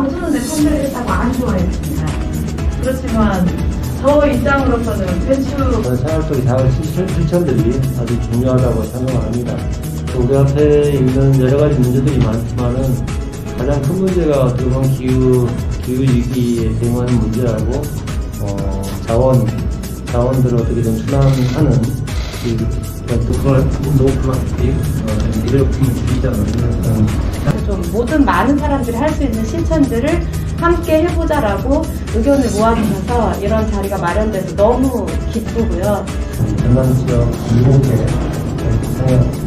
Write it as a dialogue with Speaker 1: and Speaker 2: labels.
Speaker 1: 저는 내 선택했다고 안 좋아했습니다. 그렇지만 저 입장으로서는 배추
Speaker 2: 생활속의 다양한 실천들이 아주 중요하다고 생각합니다. 우리 앞에 있는 여러 가지 문제들이 많지만은 가장 큰 문제가 어떻게 보면 기후위기에 대응하는 문제라고 자원들을 어떻게든 순환하는 그걸 노플라스틱, 일회용품을 줄이자는
Speaker 1: 좀 모든 많은 사람들이 할 수 있는 실천들을 함께 해보자라고 의견을 모아주셔서 이런 자리가 마련돼서 너무 기쁘고요.
Speaker 2: 전남 지역 2호계 생활